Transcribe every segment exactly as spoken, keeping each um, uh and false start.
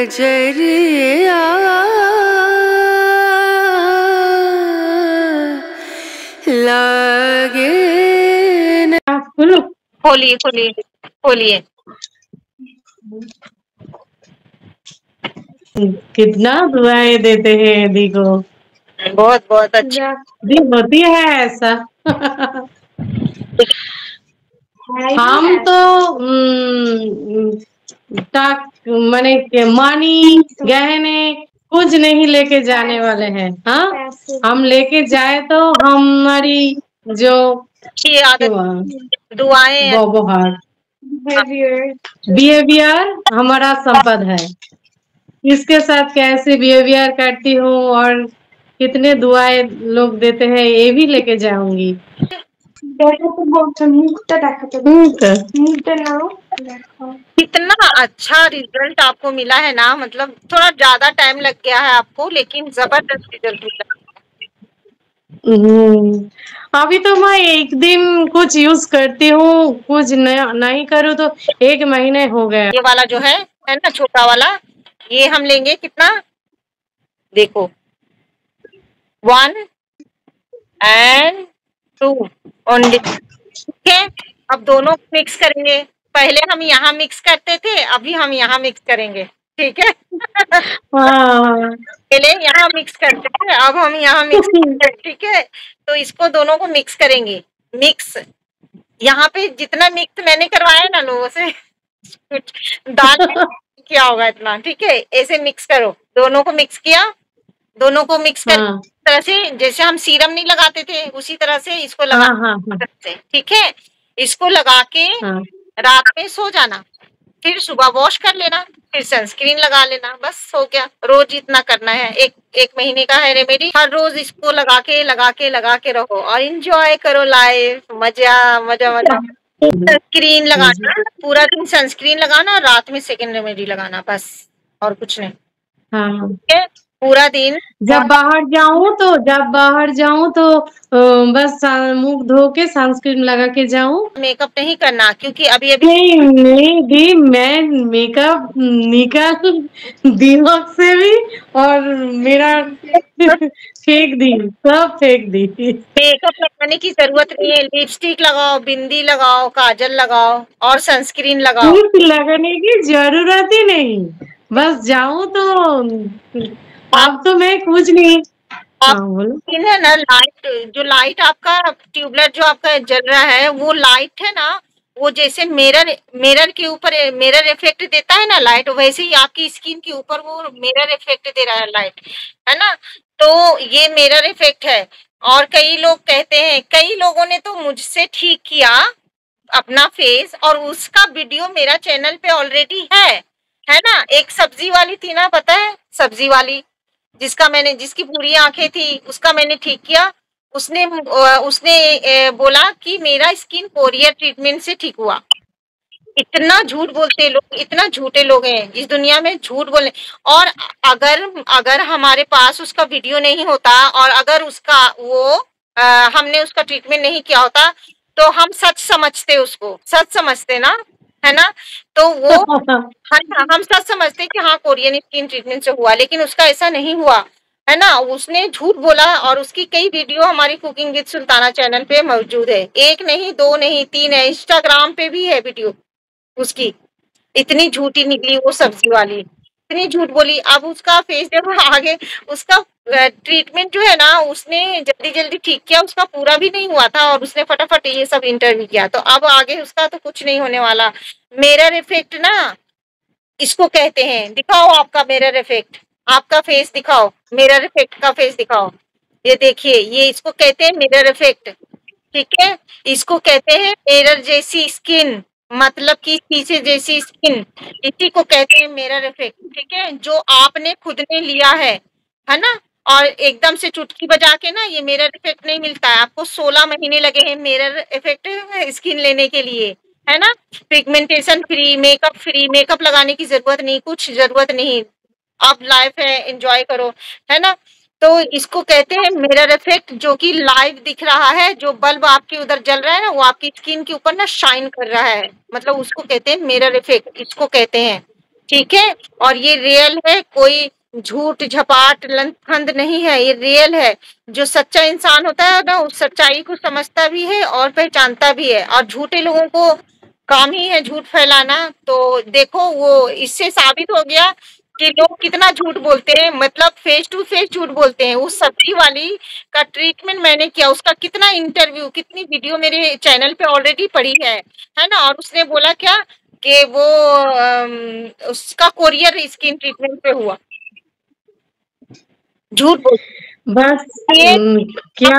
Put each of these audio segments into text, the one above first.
नजरिया लागे न। खोलिए खोलिए खोलिए। कितना दुआएं देते हैं दी को। बहुत बहुत अच्छा दी होती है ऐसा। हम तो माने मानी गहने कुछ नहीं लेके जाने वाले हैं। हाँ, हम लेके जाए तो हमारी जो दुआएं व्यवहार बिहेवियर हमारा संपद है। किसके साथ कैसे बिहेवियर करती हूँ और कितने दुआएं लोग देते हैं ये भी लेके जाऊंगी। कितना अच्छा रिजल्ट आपको मिला है ना, मतलब थोड़ा ज्यादा टाइम लग गया है आपको, लेकिन जबरदस्त रिजल्ट मिला। अभी तो मैं एक दिन कुछ यूज करती हूँ, कुछ नहीं करूँ तो एक महीने हो गया। ये वाला जो है है ना छोटा वाला, ये हम लेंगे कितना, देखो वन एंड टू ओनली। ठीक है, अब दोनों मिक्स करेंगे। पहले हम यहाँ मिक्स करते थे, अभी हम यहाँ मिक्स करेंगे। ठीक है। पहले यहाँ मिक्स करते थे, अब हम यहाँ मिक्स करेंगे। ठीक है, तो इसको दोनों को मिक्स करेंगे। मिक्स यहाँ पे जितना मिक्स मैंने करवाया ना लोगों से दाल क्या होगा इतना। ठीक है, ऐसे मिक्स करो, दोनों को मिक्स किया, दोनों को मिक्स कर हाँ। तरह से जैसे हम सीरम नहीं लगाते थे उसी तरह से इसको लगा। हाँ, हाँ, हाँ। ठीक है, इसको लगा के हाँ। रात में सो जाना, फिर सुबह वॉश कर लेना, फिर सनस्क्रीन लगा लेना, बस हो गया। रोज इतना करना है, एक एक महीने का है रेमेडी। हर रोज इसको लगा के लगा के लगा के रहो और एंजॉय करो लाइफ। मजा मजा मजा। सनस्क्रीन लगाना, पूरा दिन सनस्क्रीन लगाना, रात में सेकेंड रेमेडी लगाना, बस और कुछ नहीं। हाँ। ठीक है, पूरा दिन। जब बाहर जाऊं तो जब बाहर जाऊं तो बस मुंह धो के सनस्क्रीन लगा के जाऊं। मेकअप नहीं करना, क्योंकि अभी अभी नहीं नहीं दी, मैं मेकअप निकाल दिमाग से भी और मेरा फेंक दी, सब फेंक दी। मेकअप लगाने की जरूरत नहीं है। लिपस्टिक लगाओ, बिंदी लगाओ, काजल लगाओ और सनस्क्रीन लगाओ। कुछ लगाने की जरूरत ही नहीं, बस जाऊं तो। अब तो मैं कुछ नहीं। हाँ, बोलो। है ना, लाइट जो लाइट आपका ट्यूबलाइट जो आपका जल रहा है, वो लाइट है ना, वो जैसे मिरर मिरर के ऊपर मिरर इफेक्ट देता है ना लाइट, वैसे ही आपकी स्किन के ऊपर वो मिरर इफेक्ट दे रहा है लाइट, है ना। तो ये मिरर इफेक्ट है। और कई लोग कहते हैं, कई लोगों ने तो मुझसे ठीक किया अपना फेस, और उसका वीडियो मेरा चैनल पे ऑलरेडी है है ना। एक सब्जी वाली थी ना, पता है, सब्जी वाली जिसका मैंने जिसकी पूरी आंखें थी, उसका मैंने ठीक किया। उसने उसने बोला कि मेरा स्किन कोरियर ट्रीटमेंट से ठीक हुआ। इतना झूठ बोलते लोग, इतना झूठे लोग हैं इस दुनिया में, झूठ बोलने। और अगर अगर हमारे पास उसका वीडियो नहीं होता और अगर उसका वो आ, हमने उसका ट्रीटमेंट नहीं किया होता, तो हम सच समझते उसको, सच समझते ना, है ना। तो वो हाँ, हम सच समझते कि हाँ कोरियन स्किन ट्रीटमेंट से हुआ, लेकिन उसका ऐसा नहीं हुआ, है ना। उसने झूठ बोला। और उसकी कई वीडियो हमारी कुकिंग विद सुल्ताना चैनल पे मौजूद है, एक नहीं, दो नहीं, तीन है, इंस्टाग्राम पे भी है वीडियो उसकी। इतनी झूठी निकली वो सब्जी वाली, इतनी झूठ बोली। अब उसका फेस देखो आगे, उसका ट्रीटमेंट जो है ना, उसने जल्दी जल्दी ठीक किया, उसका पूरा भी नहीं हुआ था और उसने फटाफट ये सब इंटरव्यू किया। तो अब आगे उसका तो कुछ नहीं होने वाला। मिरर इफेक्ट ना इसको कहते हैं। दिखाओ आपका मिरर इफेक्ट, आपका फेस दिखाओ, मिरर इफेक्ट का फेस दिखाओ। ये देखिए, ये इसको कहते हैं मिरर इफेक्ट। ठीक है, इसको कहते हैं मिरर जैसी स्किन, मतलब कि शीशे जैसी स्किन, इसी को कहते हैं मिरर इफेक्ट। ठीक है, जो आपने खुद ने लिया है है ना। और एकदम से चुटकी बजा के ना ये मिरर इफेक्ट नहीं मिलता है आपको। सोलह महीने लगे हैं मिरर इफेक्ट स्किन लेने के लिए, है ना। Pigmentation free, makeup free, makeup लगाने की जरूरत नहीं, कुछ जरूरत नहीं। अब लाइफ है, एंजॉय करो, है ना। तो इसको कहते हैं मिरर इफेक्ट, जो कि लाइव दिख रहा है। जो बल्ब आपके उधर जल रहा है ना, वो आपकी स्किन के ऊपर ना शाइन कर रहा है, मतलब उसको कहते हैं मिरर इफेक्ट, इसको कहते हैं। ठीक है, और ये रियल है, कोई झूठ झपाट लंथफंद नहीं है, ये रियल है। जो सच्चा इंसान होता है ना, उस सच्चाई को समझता भी है और पहचानता भी है, और झूठे लोगों को काम ही है झूठ फैलाना। तो देखो वो इससे साबित हो गया कि लोग कितना झूठ बोलते हैं, मतलब फेस टू फेस झूठ बोलते हैं। उस सब्जी वाली का ट्रीटमेंट मैंने किया, उसका कितना इंटरव्यू, कितनी वीडियो मेरे चैनल पे ऑलरेडी पड़ी है है ना। और उसने बोला क्या कि वो अम, उसका कोरियर स्किन ट्रीटमेंट पे हुआ, झूठ बोल बस ये। हम्म, क्या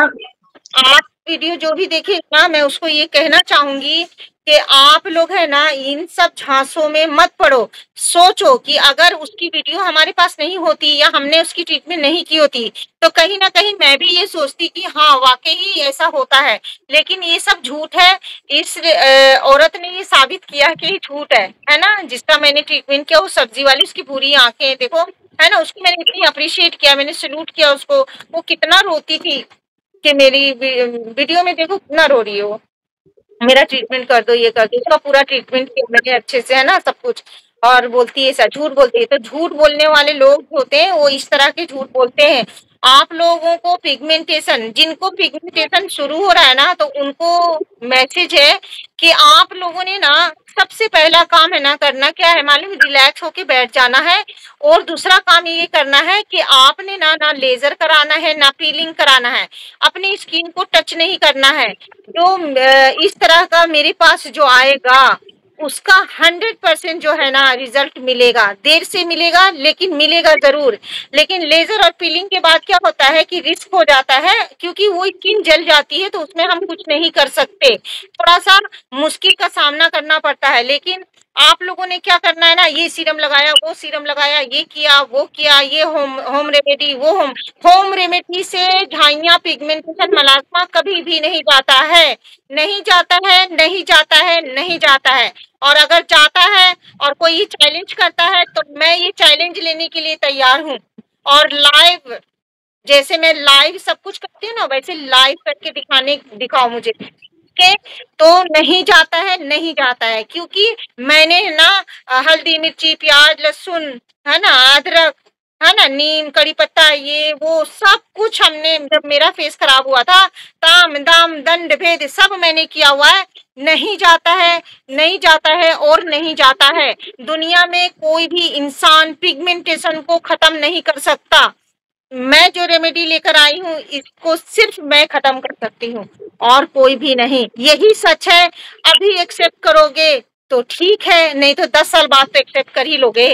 आप वीडियो जो भी देखे ना, मैं उसको ये कहना चाहूंगी कि आप लोग है ना इन सब झांसों में मत पड़ो। सोचो कि अगर उसकी वीडियो हमारे पास नहीं होती या हमने उसकी ट्रीटमेंट नहीं की होती, तो कहीं ना कहीं मैं भी ये सोचती कि हाँ वाकई ही ऐसा होता है। लेकिन ये सब झूठ है। इस अ, औरत ने ये साबित किया कि ये झूठ है है ना। जिसका मैंने ट्रीटमेंट किया, वो सब्जी वाली, उसकी पूरी आंखें देखो है ना, उसको मैंने इतनी अप्रिशिएट किया, मैंने सल्यूट किया उसको। वो कितना रोती थी कि मेरी वीडियो में देखो कितना रो रही है वो, मेरा ट्रीटमेंट कर दो, ये कर दो। उसका पूरा ट्रीटमेंट किया मैंने अच्छे से, है ना, सब कुछ। और बोलती है सर, झूठ बोलती है। तो झूठ बोलने वाले लोग होते हैं वो इस तरह के झूठ बोलते हैं। आप लोगों को पिगमेंटेशन, जिनको पिगमेंटेशन शुरू हो रहा है ना, तो उनको मैसेज है कि आप लोगों ने ना सबसे पहला काम है ना करना क्या है मालूम, रिलैक्स होके बैठ जाना है। और दूसरा काम ये करना है कि आपने ना ना लेजर कराना है, ना पीलिंग कराना है, अपनी स्किन को टच नहीं करना है। जो इस तरह का मेरे पास जो आएगा उसका हंड्रेड परसेंट जो है ना रिजल्ट मिलेगा। देर से मिलेगा लेकिन मिलेगा जरूर। लेकिन लेजर और पीलिंग के बाद क्या होता है कि रिस्क हो जाता है, क्योंकि वो स्किन जल जाती है, तो उसमें हम कुछ नहीं कर सकते, थोड़ा सा मुश्किल का सामना करना पड़ता है। लेकिन आप लोगों ने क्या करना है ना, ये सीरम लगाया, वो सीरम लगाया, ये किया, वो किया, ये होम होम रेमेडी, वो होम होम रेमेडी से झाइयां, पिगमेंटेशन, मलास्मा कभी भी नहीं जाता है, नहीं जाता है, नहीं जाता है, नहीं जाता है। और अगर जाता है और कोई ये चैलेंज करता है, तो मैं ये चैलेंज लेने के लिए तैयार हूँ। और लाइव, जैसे मैं लाइव सब कुछ करती हूँ ना, वैसे लाइव करके दिखाने दिखाओ मुझे के। तो नहीं जाता है, नहीं जाता है, क्योंकि मैंने ना हल्दी, मिर्ची, प्याज, लहसुन, है ना, अदरक, है ना, नीम, कड़ी पत्ता, ये वो सब कुछ हमने, जब मेरा फेस खराब हुआ था, ताम दाम दंड भेद सब मैंने किया हुआ है। नहीं जाता है, नहीं जाता है, और नहीं जाता है। दुनिया में कोई भी इंसान पिगमेंटेशन को खत्म नहीं कर सकता। मैं जो रेमेडी लेकर आई हूँ, इसको सिर्फ मैं खत्म कर सकती हूँ, और कोई भी नहीं। यही सच है। अभी एक्सेप्ट करोगे तो ठीक है, नहीं तो दस साल बाद तो एक्सेप्ट कर ही लोगे।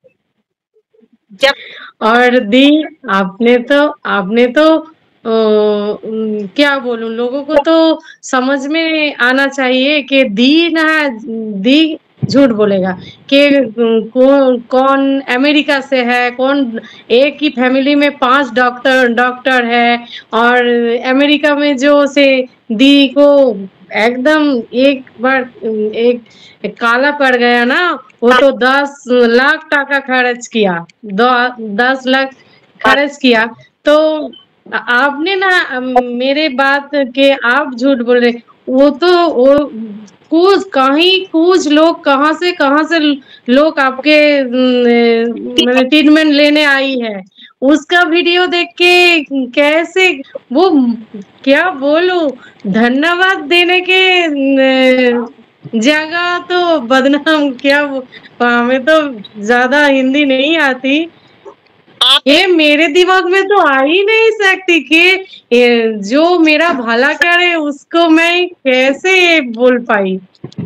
जब और दी, आपने तो आपने तो अ, उम, क्या बोलूं, लोगों को तो समझ में आना चाहिए कि दी ना दी झूठ बोलेगा कि कौन कौन अमेरिका से है, कौन एक ही फैमिली में पांच डॉक्टर डॉक्टर है, और अमेरिका में जो से दी को एकदम एक बार एक काला पड़ गया ना, वो तो दस लाख टाका खर्च किया, दो दस लाख खर्च किया। तो आपने ना मेरे बात के आप झूठ बोल रहे, वो तो वो कुछ कहीं कुछ लोग कहाँ से कहाँ से लोग आपके मैंने ट्रीटमेंट लेने आई है, उसका वीडियो देख के कैसे वो, क्या बोलूं, धन्यवाद देने के जगह तो बदनाम, क्या वो, हमें तो ज्यादा हिंदी नहीं आती, ये मेरे दिमाग में तो आ ही नहीं सकती कि जो मेरा भला करे उसको मैं कैसे बोल पाई।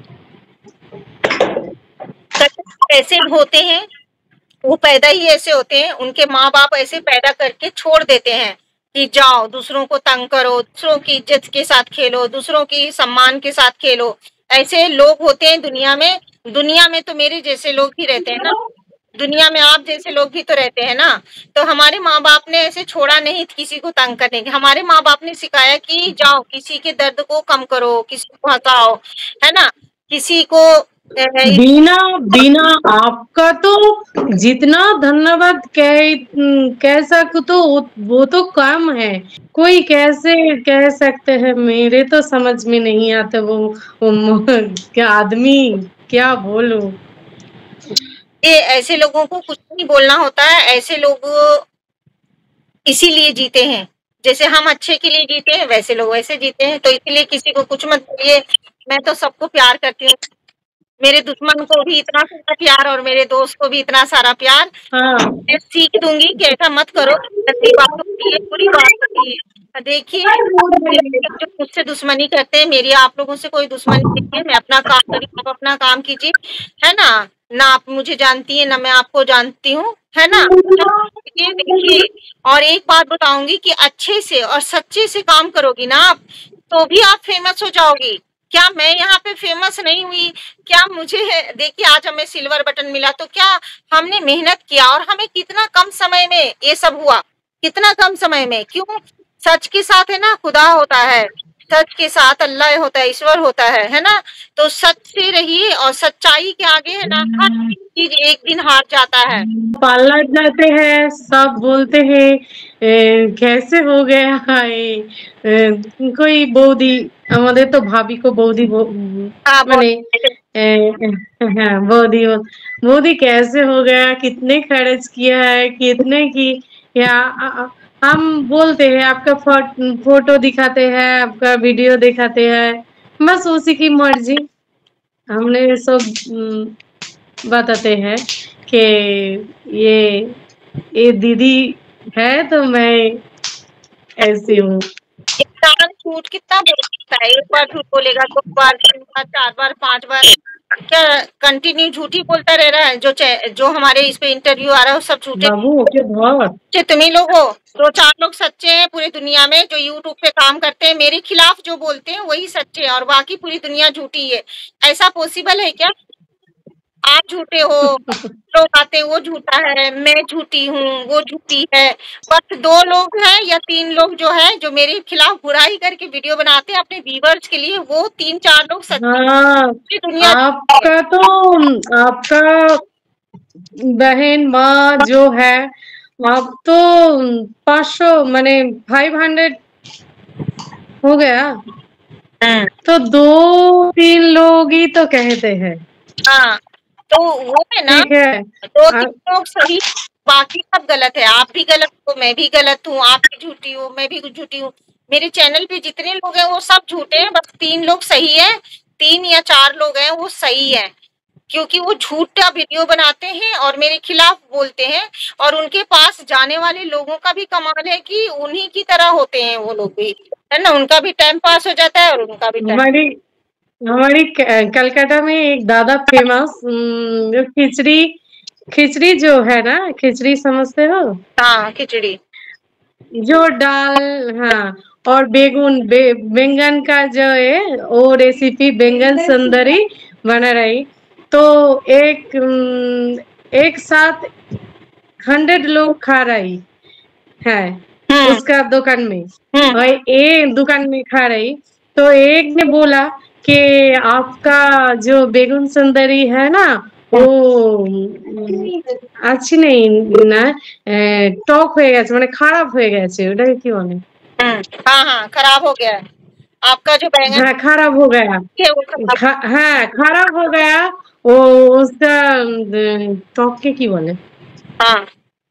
ऐसे होते हैं, वो पैदा ही ऐसे होते हैं, उनके माँ बाप ऐसे पैदा करके छोड़ देते हैं कि जाओ दूसरों को तंग करो, दूसरों की इज्जत के साथ खेलो, दूसरों की सम्मान के साथ खेलो। ऐसे लोग होते हैं दुनिया में। दुनिया में तो मेरे जैसे लोग ही रहते हैं ना, दुनिया में आप जैसे लोग भी तो रहते हैं ना। तो हमारे माँ बाप ने ऐसे छोड़ा नहीं किसी को तंग करने के, हमारे माँ बाप ने सिखाया कि जाओ किसी के दर्द को कम करो, किसी को हंसाओ, है ना, किसी को बिना बिना आपका तो जितना धन्यवाद कह कह सकूं तो वो तो कम है। कोई कैसे कह सकते हैं, मेरे तो समझ में नहीं आता वो, वो क्या आदमी, क्या बोलूं। ये ऐसे लोगों को कुछ नहीं बोलना होता है, ऐसे लोग इसीलिए जीते हैं। जैसे हम अच्छे के लिए जीते हैं, वैसे लोग वैसे जीते हैं, तो इसीलिए किसी को कुछ मत बोलिए। मैं तो सबको प्यार करती हूँ, मेरे दुश्मन को भी इतना सारा प्यार और मेरे दोस्त को भी इतना सारा प्यार। हाँ मैं सीख दूंगी कि ऐसा मत करो, गंदी बात होती है, बुरी बात होती है। देखिए, जो मुझसे दुश्मनी करते हैं, मेरी आप लोगों से कोई दुश्मनी नहीं है। मैं अपना काम करी, आप अपना काम कीजिए, है ना? ना आप मुझे जानती हैं, ना मैं आपको जानती हूँ, है ना? ये देखिए, और एक बात बताऊंगी कि अच्छे से और सच्चे से काम करोगी ना आप, तो भी आप फेमस हो जाओगी। क्या मैं यहाँ पे फेमस नहीं हुई? क्या मुझे देखिए आज हमें सिल्वर बटन मिला, तो क्या हमने मेहनत किया और हमें कितना कम समय में ये सब हुआ, कितना कम समय में। क्यों? सच के साथ है ना खुदा होता है, सच के साथ अल्लाह होता है, ईश्वर होता है, है ना? तो सच से रहिए और सच्चाई के आगे है ना हर चीज एक दिन हार जाता है। पालना जाते हैं, सब बोलते हैं ए, कैसे हो गया ये ए, कोई बौदी, আমাদের তো ভাবি को बौदी बो, हाँ, माने बहुत ए, हाँ बौदी बौदी कैसे हो गया, कितने खर्च किया है, कितने की, या आ- आ- हम बोलते हैं आपका फो, फोटो दिखाते हैं, आपका वीडियो दिखाते हैं, बस उसी की मर्जी। हमने सब उम, बताते हैं कि ये ये दीदी है तो मैं ऐसी हूँ। इंसान झूठ कितना बोल सकता है? एक बार झूठ बोलेगा, दो बार, तीन बार, चार बार, पांच बार, क्या कंटिन्यू झूठ ही बोलता रह रहा है? जो चे- जो हमारे इस पे इंटरव्यू आ रहा है वो सब झूठे। बाबू के बहुत सच्चे तुम ही लोग हो, दो चार लोग सच्चे हैं पूरी दुनिया में जो यूट्यूब पे काम करते हैं, मेरे खिलाफ जो बोलते हैं वही सच्चे हैं और बाकी पूरी दुनिया झूठी है। ऐसा पॉसिबल है क्या? आप झूठे हो, लोग आते हैं वो झूठा है, मैं झूठी हूँ, वो झूठी है। बस दो लोग हैं या तीन लोग जो है जो मेरे खिलाफ बुराई करके वीडियो बनाते हैं अपने व्यूवर्स के लिए, वो तीन चार लोग सच्चे हैं। हाँ, पूरी दुनिया आपका तो आपका बहन माँ जो है, आप तो पाँच सौ माने फाइव हंड्रेड हो गया, हम्म, तो दो तीन लोग ही तो कहते हैं, हाँ, तो वो है ना, ठीक है। दो आ, तीन लोग सही, बाकी सब गलत है। आप भी गलत हो, मैं भी गलत हूँ, आप भी झूठी हो, मैं भी झूठी हूँ। मेरे चैनल पे जितने लोग हैं वो सब झूठे हैं, बस तीन लोग सही है, तीन या चार लोग हैं वो सही है, क्योंकि वो झूठा वीडियो बनाते हैं और मेरे खिलाफ बोलते हैं। और उनके पास जाने वाले लोगों का भी कमाल है कि उन्हीं की तरह होते हैं वो लोग भी, है ना? उनका भी टाइम पास हो जाता है और उनका भी टाइम। हमारी हमारी क- कलकत्ता में एक दादा फेमस, जो खिचड़ी खिचड़ी जो है ना, खिचड़ी समझते हो? हाँ, खिचड़ी। जो दाल, हाँ, और बेगुन बे, बैंगन का जो है वो रेसिपी, बैंगन सुंदरी बना रही, तो एक उम, एक साथ हंड्रेड लोग खा रही है हम्म, उसका दुकान में, हम्म, और एक दुकान में खा रही, तो एक ने बोला कि आपका जो बेगुन सुंदरी है ना वो উম, अच्छी नहीं ना, টক হয়ে গেছে, মানে খারাপ হয়ে গেছে, ওটাকে কি বলে? हम्म, हाँ हाँ, खराब हो गया है आपका जो बैंगन हाँ खराब हो गया, है वो खराब। खा, हाँ खराब हो गया वो, उसका টক के কি বলে, हाँ,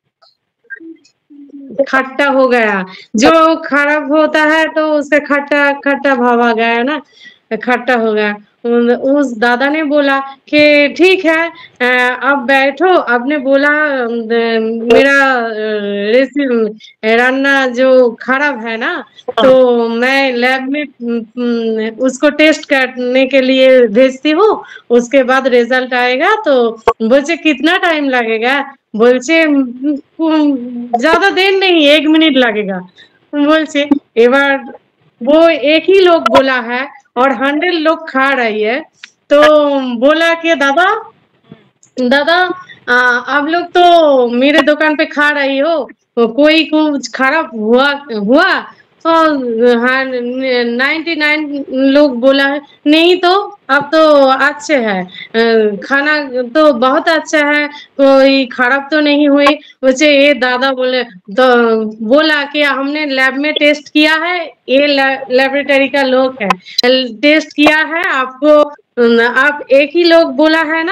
खट्टा हो गया, जो खराब होता है तो उसका खट्टा खट्टा भाव आ गया ना, खट्टा हो गया। उन- उस दादा ने बोला कि ठीक है, अ, अब बैठो, आपने बोला अम, द- मेरा रेसिपी रान्ना जो खराब है ना, तो मैं लैब में उम, उम, उसको टेस्ट करने के लिए भेजती हूँ, उसके बाद रिजल्ट आएगा, तो बोलছে कितना टाइम लगेगा, बोलছে उम, उम, ज्यादा देर नहीं, एक मिनट लगेगा, बोलছে এবার वो एक ही लोग बोला है और हंड्रेड लोग खा रही है, तो बोला कि दादा दादा आ, आप लोग तो मेरे दुकान पे खा रही हो, तो कोई कुछ खराब हुआ हुआ तो हाँ, नाइन्टी नाइन लोग बोला है नहीं, तो अब तो अच्छे है, अ, खाना तो बहुत अच्छा है, कोई खराब तो नहीं हुई। मुझे ये दादा बोले, तो बोला कि हमने लैब में टेस्ट किया है, ये लेबोरेटरी का लोग है, टेस्ट किया है, आपको आप एक ही लोग बोला है ना,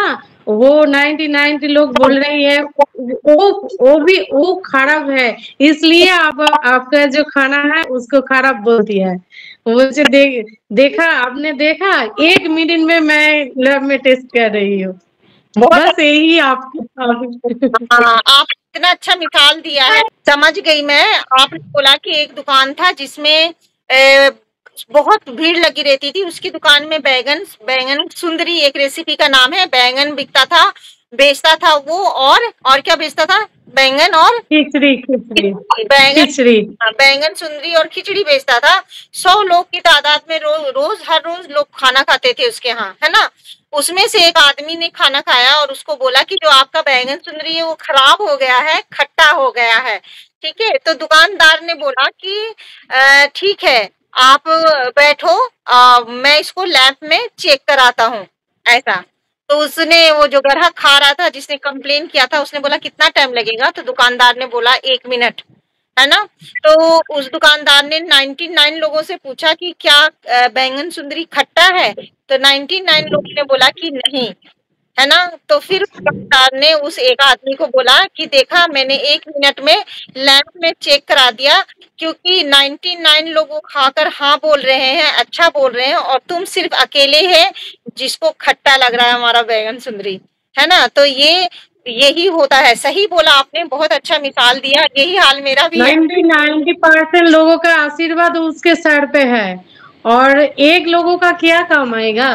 वो नाइन्टी नाइन्टी लोग बोल रही है वो वो भी वो खराब है, इसलिए आप आपका जो खाना है उसको खराब बोल दिया है। मुझे देख देखा आपने देखा एक मिनट में मैं लैब में टेस्ट कर रही हूँ। बहुत बस यही आप, आप हाँ, आप इतना अच्छा मिसाल दिया है, समझ गई मैं। आपने बोला कि एक दुकान था जिसमें ए, बहुत भीड़ लगी रहती थी, उसकी दुकान में बैगन बैंगन सुंदरी एक रेसिपी का नाम है, बैंगन बिकता था, बेचता था वो, और और क्या बेचता था? बैंगन और खिचड़ी खिचड़ी बैंगन खिचड़ी हाँ, बैंगन सुंदरी और खिचड़ी बेचता था। सौ लोग की तादाद में रो, रोज हर रोज लोग खाना खाते थे उसके यहाँ, है ना। उसमें से एक आदमी ने खाना खाया और उसको बोला कि जो आपका बैंगन सुंदरी है वो खराब हो गया है, खट्टा हो गया है। ठीक है, तो दुकानदार ने बोला कि ठीक है, आप बैठो, आ, मैं इसको लैब में चेक कराता हूँ, ऐसा। तो उसने, वो जो ग्राहक खा रहा था जिसने कंप्लेन किया था, उसने बोला कितना टाइम लगेगा? तो दुकानदार ने बोला एक मिनट, है ना। तो उस दुकानदार ने निन्यानवे लोगों से पूछा कि क्या बैंगन सुंदरी खट्टा है? तो निन्यानवे लोगों ने बोला कि नहीं, है ना। तो फिर दुकानदार ने उस एक आदमी को बोला कि देखा, मैंने एक मिनट में लैब में चेक करा दिया, क्योंकि निन्यानवे लोग खाकर हाँ बोल रहे हैं, अच्छा बोल रहे हैं, और तुम सिर्फ अकेले है जिसको खट्टा लग रहा है हमारा बैंगन सुंदरी, है ना। तो ये यही होता है। सही बोला आपने, बहुत अच्छा मिसाल दिया, यही हाल मेरा भी है। नाइन्टी नाइन्टी परसेंट लोगों का आशीर्वाद उसके सर पे है, और एक लोगों का क्या काम आएगा।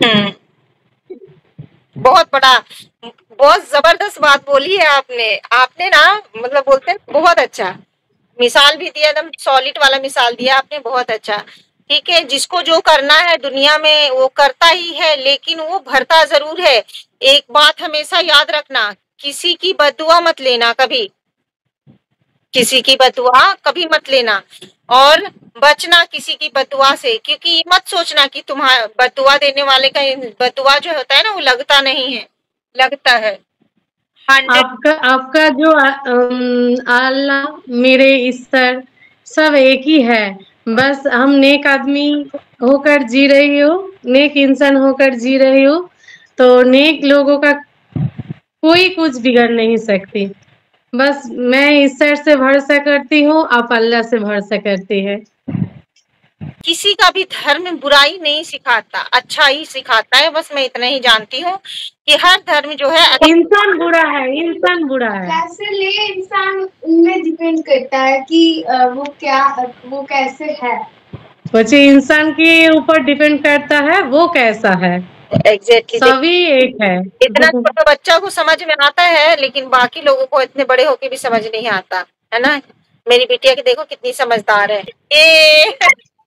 बहुत बड़ा, बहुत जबरदस्त बात बोली है आपने आपने ना, मतलब बोलते हैं बहुत अच्छा मिसाल भी दिया, एकदम सॉलिड वाला मिसाल दिया आपने, बहुत अच्छा। ठीक है, जिसको जो करना है दुनिया में वो करता ही है, लेकिन वो भरता जरूर है। एक बात हमेशा याद रखना, किसी की बददुआ मत लेना कभी, किसी की बददुआ कभी मत लेना, और बचना किसी की बददुआ से, क्योंकि ये मत सोचना कि तुम्हारा बददुआ देने वाले का बददुआ जो होता है ना वो लगता नहीं है, लगता है। आपका आपका जो अल्लाह मेरे ईश्वर सब एक ही है, बस हम नेक आदमी होकर जी रही हो, नेक इंसान होकर जी रही हो, तो नेक लोगों का कोई कुछ बिगड़ नहीं सकती। बस मैं ईश्वर से भरोसा करती हूँ, आप अल्लाह से भरोसा करती है। किसी का भी धर्म बुराई नहीं सिखाता, अच्छा ही सिखाता है। बस मैं इतना ही जानती हूँ कि हर धर्म जो है, इंसान बुरा है, इंसान बुरा है, कैसे ले इंसान में डिपेंड करता है कि वो क्या वो कैसे है, बच्चे इंसान के ऊपर डिपेंड करता है वो कैसा है। एग्जैक्टली सभी एक है। इतना छोटा बच्चा को समझ में आता है, लेकिन बाकी लोगों को इतने बड़े होके भी समझ नहीं आता, है ना। मेरी बिटिया की देखो कितनी समझदार है ये।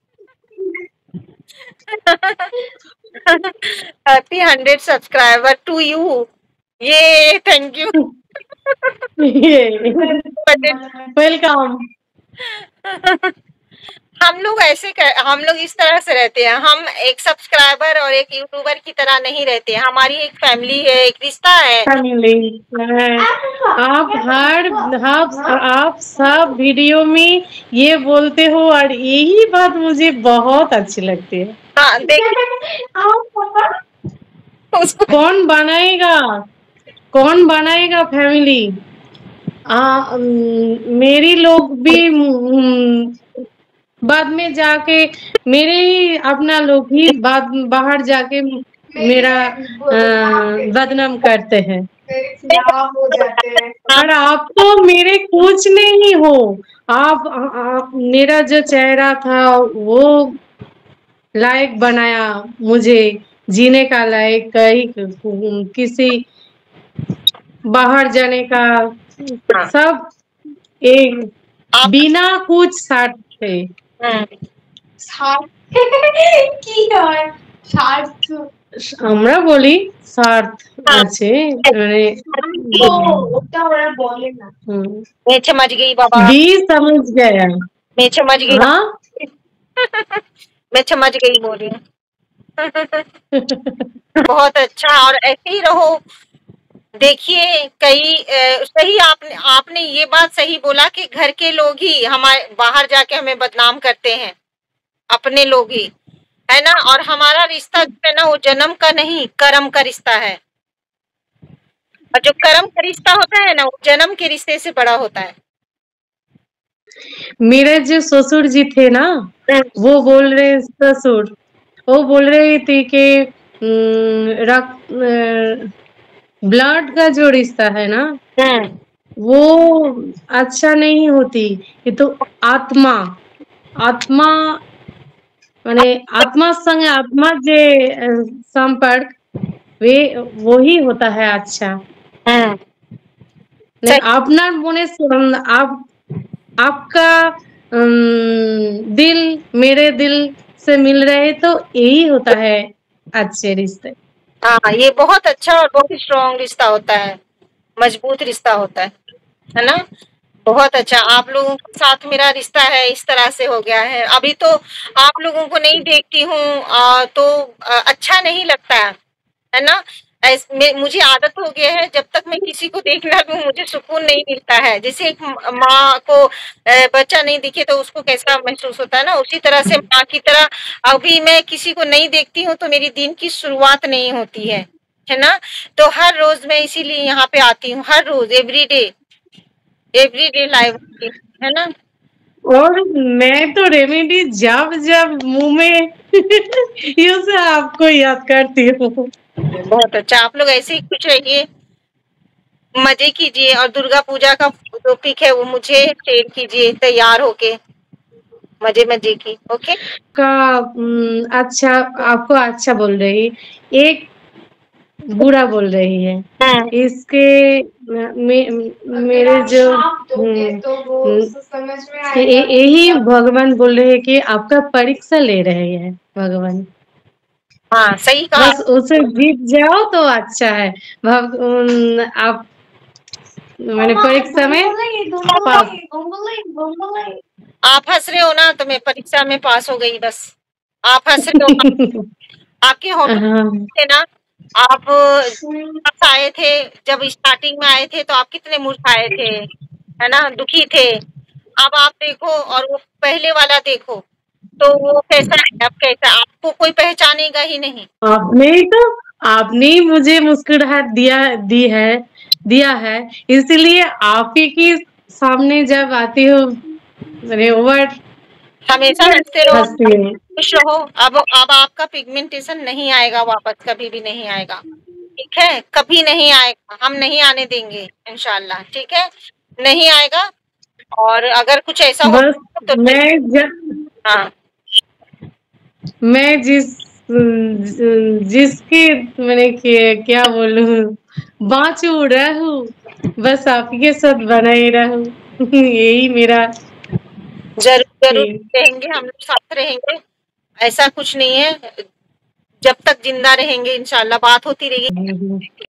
Happy hundred subscriber to you, ये थैंक यू। वेलकम। हम लोग ऐसे कर, हम लोग इस तरह से रहते हैं, हम एक सब्सक्राइबर और एक यूट्यूबर की तरह नहीं रहते, हमारी एक फैमिली है, एक रिश्ता है। फैमिली आप हर आप, आप सब वीडियो में ये बोलते हो, और यही बात मुझे बहुत अच्छी लगती है। हाँ, देखिए कौन बनाएगा, कौन बनाएगा फैमिली। आ, मेरी लोग भी बाद में जाके, मेरे ही अपना लोग ही बाद बाहर जाके मेरा बदनाम करते हैं, हो जाते हैं। और आप तो मेरे कुछ नहीं हो। आप, आप मेरा जो चेहरा था वो लायक बनाया, मुझे जीने का लायक, कहीं किसी बाहर जाने का, सब एक बिना कुछ साथ थे। আমরা বলি স্বার্থ আছে, মানে मैं समझ गई बाबा, भी समझ गया, मैं समझ गई। हाँ मैं समझ गई बोल रही हूँ। बहुत अच्छा, और ऐसे ही रहो। देखिए, कई सही आपने आपने ये बात सही बोला कि घर के लोग ही हमारे बाहर जाके हमें बदनाम करते हैं, अपने लोग ही, है ना। और हमारा रिश्ता जो है ना वो जन्म का नहीं, कर्म का रिश्ता है, और जो कर्म का रिश्ता होता है ना, वो जन्म के रिश्ते से बड़ा होता है। मेरे जो ससुर जी थे ना, वो बोल रहे ससुर, वो बोल रहे थे कि रक्त ब्लड का जो रिश्ता है ना, वो अच्छा नहीं होती। ये तो आत्मा आत्मा माने आत्मा संग आत्मा जे संपर्क वे वही होता है अच्छा। अपना मने आप आपका दिल मेरे दिल से मिल रहे तो यही होता है अच्छे रिश्ते। हाँ, ये बहुत अच्छा और बहुत स्ट्रॉन्ग रिश्ता होता है, मजबूत रिश्ता होता है, है ना? बहुत अच्छा। आप लोगों के साथ मेरा रिश्ता है इस तरह से हो गया है। अभी तो आप लोगों को नहीं देखती हूँ तो अच्छा नहीं लगता है, है ना? मुझे आदत हो गया है, जब तक मैं किसी को देख ना लूं मुझे सुकून नहीं मिलता है। जैसे एक माँ को बच्चा नहीं दिखे तो उसको कैसा महसूस होता है ना, उसी तरह से माँ की तरह अभी मैं किसी को नहीं देखती हूँ तो मेरी दिन की शुरुआत नहीं होती है, है ना? तो हर रोज मैं इसीलिए यहाँ पे आती हूँ, हर रोज, every day every day live, है ना? और मैं तो रेमेडी जब जब मुंह में यूं से आपको याद करती हूँ। बहुत अच्छा। आप लोग ऐसे ही खुश रहिए, मजे कीजिए, और दुर्गा पूजा का जो पिक है वो मुझे शेयर कीजिए तैयार होके, मजे मजे की। ओके का अच्छा, आपको अच्छा बोल रही, एक बुरा बोल रही है। इसके मे, मेरे जो यही भगवान बोल रहे हैं कि आपका परीक्षा ले रहे हैं भगवान। हाँ सही कहा। बस उसे जीत जाओ तो अच्छा है। भग आप मैंने परीक्षा में आप हंस रहे हो ना, तो मैं परीक्षा में पास हो गई बस। आप हंस रहे हो, आपके होंठ थे ना, आप आए थे जब स्टार्टिंग में आए थे तो आप कितने मुरझाए थे, है ना, दुखी थे। अब आप देखो और वो पहले वाला देखो तो वो कैसा है, अब कैसा, आपको कोई पहचानेगा ही नहीं। आपने तो आपने ही मुझे मुस्कुराहट दिया दी है दिया है इसलिए आप ही के सामने जब आती हो अरे वर्ड हमेशा हंसते रहो, खुश रहो। अब अब आपका पिगमेंटेशन नहीं आएगा वापस, कभी भी नहीं आएगा, ठीक है? कभी नहीं आएगा, हम नहीं आने देंगे इंशाल्लाह, ठीक है? नहीं आएगा। और अगर कुछ ऐसा हो तो मैं जब हाँ मैं जिस जिसके मैंने क्या बोलूं बाँचू रहूं, बस आपके साथ बनाए रहूं यही मेरा। जरूर जरूर रहेंगे, हम लोग साथ रहेंगे, ऐसा कुछ नहीं है। जब तक जिंदा रहेंगे इंशाल्लाह बात होती रहेगी।